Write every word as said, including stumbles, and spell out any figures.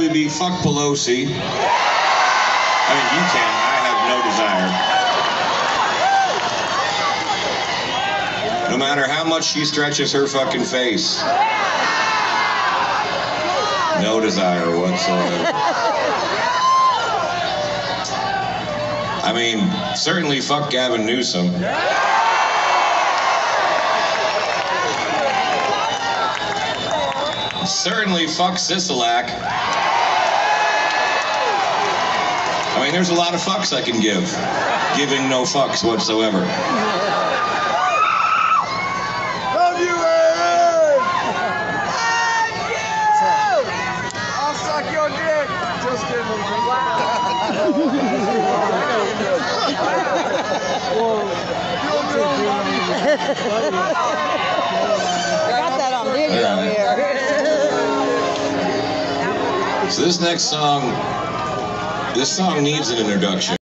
probably be fuck Pelosi. I mean, you can. I have no desire. No matter how much she stretches her fucking face. No desire whatsoever. I mean, certainly fuck Gavin Newsom. Certainly fuck Sisolak. I mean, there's a lot of fucks I can give. Giving no fucks whatsoever. Love you, Aaron! Love you! I'll suck your dick. Just kidding. I got that on video Yeah. here. So this next song, this song needs an introduction.